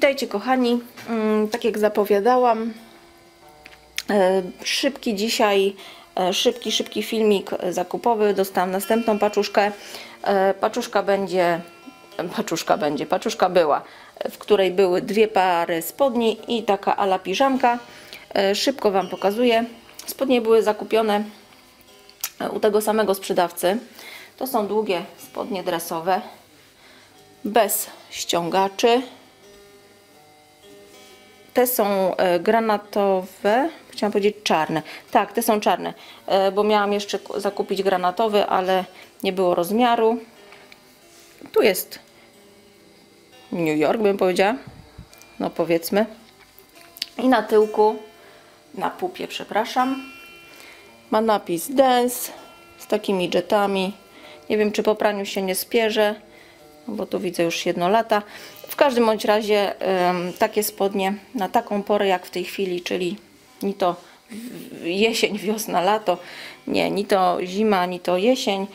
Witajcie kochani, tak jak zapowiadałam, szybki dzisiaj, szybki filmik zakupowy. Dostałam następną paczuszkę. Paczuszka była, w której były dwie pary spodni i taka ala piżamka. Szybko Wam pokazuję. Spodnie były zakupione u tego samego sprzedawcy. To są długie spodnie dresowe, bez ściągaczy. Te są granatowe, chciałam powiedzieć czarne. Tak, te są czarne, bo miałam jeszcze zakupić granatowy, ale nie było rozmiaru. Tu jest New York, bym powiedziała. No powiedzmy. I na tyłku, na pupie, przepraszam, ma napis Dance z takimi jetami. Nie wiem, czy po praniu się nie spierze, bo tu widzę już 1 lata. W każdym bądź razie takie spodnie na taką porę jak w tej chwili, czyli ni to jesień, wiosna, lato, nie, ni to zima, ni to jesień,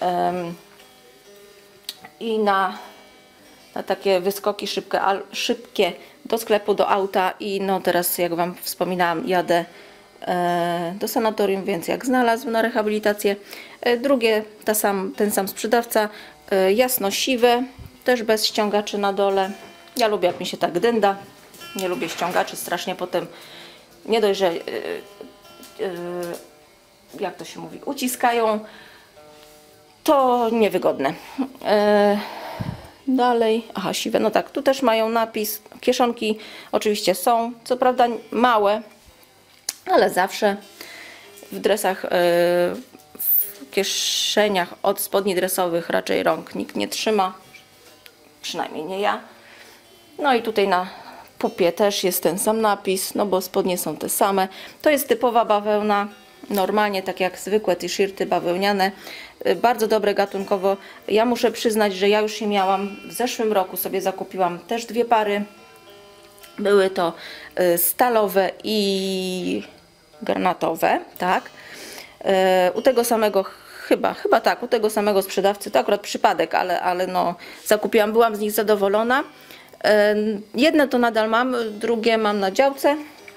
i na takie wyskoki szybkie do sklepu, do auta. I no teraz, jak Wam wspominałam, jadę do sanatorium, więc jak znalazł na rehabilitację. Drugie, ten sam sprzedawca, jasno-siwe, też bez ściągaczy na dole. Ja lubię, jak mi się tak dynda. Nie lubię ściągaczy, strasznie potem nie dość, że jak to się mówi, uciskają, to niewygodne. Dalej, aha, siwe, no tak, tu też mają napis. Kieszonki oczywiście są, co prawda małe, ale zawsze w dresach, w kieszeniach od spodni dresowych raczej rąk nikt nie trzyma, przynajmniej nie ja. No i tutaj na pupie też jest ten sam napis, no bo spodnie są te same. To jest typowa bawełna, normalnie tak jak zwykłe t-shirty bawełniane, bardzo dobre gatunkowo. Ja muszę przyznać, że ja już je miałam w zeszłym roku, sobie zakupiłam też dwie pary. Były to stalowe i granatowe, tak. U tego samego, chyba tak, u tego samego sprzedawcy, to akurat przypadek, ale no zakupiłam, byłam z nich zadowolona. Jedne to nadal mam, drugie mam na działce.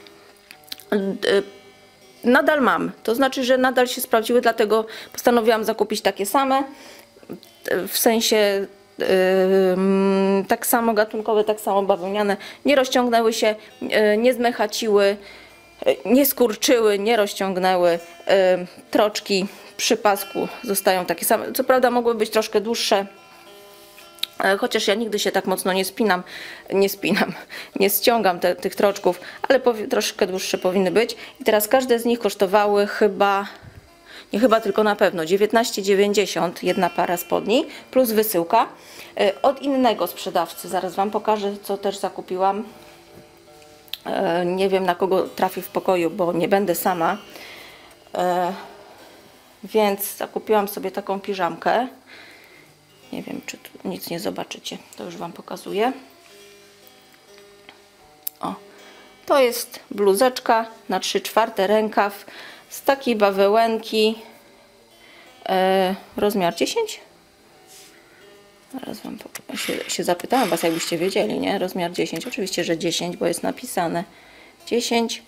Nadal mam, to znaczy, że nadal się sprawdziły, dlatego postanowiłam zakupić takie same, w sensie tak samo gatunkowe, tak samo bawełniane. Nie rozciągnęły się, nie zmechaciły, nie skurczyły, nie rozciągnęły. Troczki przy pasku zostają takie same. Co prawda mogły być troszkę dłuższe, chociaż ja nigdy się tak mocno nie ściągam tych troczków, ale troszkę dłuższe powinny być. I teraz każde z nich kosztowały tylko na pewno 19,90 jedna para spodni plus wysyłka od innego sprzedawcy. Zaraz Wam pokażę, co też zakupiłam. Nie wiem, na kogo trafi w pokoju, bo nie będę sama, więc zakupiłam sobie taką piżamkę. Nie wiem, czy tu nic nie zobaczycie, to już Wam pokazuję. O, to jest bluzeczka na 3/4 rękaw z takiej bawełenki, rozmiar 10. Zaraz Wam się zapytałam Was, jakbyście wiedzieli, nie? Rozmiar 10, oczywiście, że 10, bo jest napisane 10.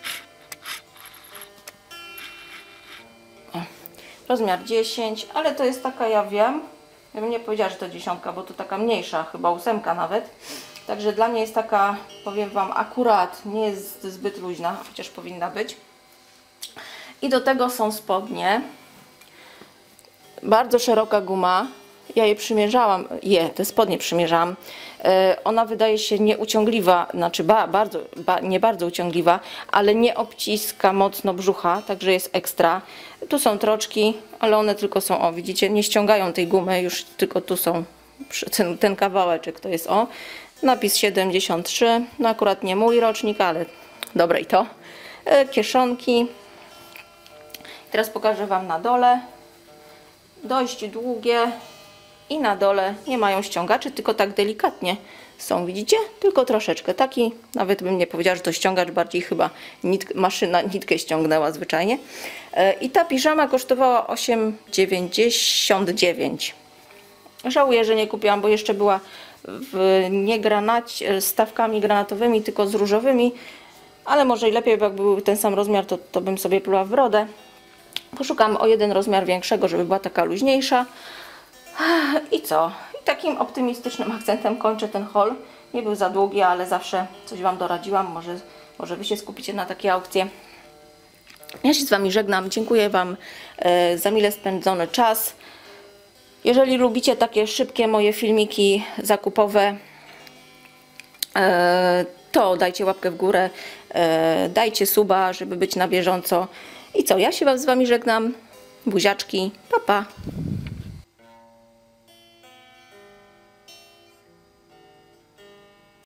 O, rozmiar 10, ale to jest taka, ja wiem, ja bym nie powiedziała, że to 10, bo to taka mniejsza, chyba 8 nawet. Także dla mnie jest taka, powiem Wam, akurat, nie jest zbyt luźna, chociaż powinna być. I do tego są spodnie. Bardzo szeroka guma. Ja je przymierzałam, te spodnie przymierzałam. Ona wydaje się nieuciągliwa, znaczy nie bardzo uciągliwa, ale nie obciska mocno brzucha, także jest ekstra. Tu są troczki, ale one tylko są, o widzicie, nie ściągają tej gumy, już tylko tu są ten kawałeczek, to jest napis 73, no akurat nie mój rocznik, ale dobre i to. Kieszonki. Teraz pokażę Wam na dole. Dość długie. I na dole nie mają ściągaczy, tylko tak delikatnie są, widzicie? Tylko troszeczkę. Taki, nawet bym nie powiedziała, że to ściągacz, bardziej chyba maszyna nitkę ściągnęła zwyczajnie. I ta piżama kosztowała 8,99. Żałuję, że nie kupiłam, bo jeszcze była nie stawkami granatowymi, tylko z różowymi, ale może i lepiej, bo jakby był ten sam rozmiar, to bym sobie pluła w brodę. Poszukam o jeden rozmiar większego, żeby była taka luźniejsza. I co? I takim optymistycznym akcentem kończę ten haul. Nie był za długi, ale zawsze coś Wam doradziłam. Może Wy się skupicie na takie aukcje. Ja się z Wami żegnam. Dziękuję Wam za mile spędzony czas. Jeżeli lubicie takie szybkie moje filmiki zakupowe, to dajcie łapkę w górę, dajcie suba, żeby być na bieżąco. I co? Ja się z Wami żegnam. Buziaczki. Pa, pa.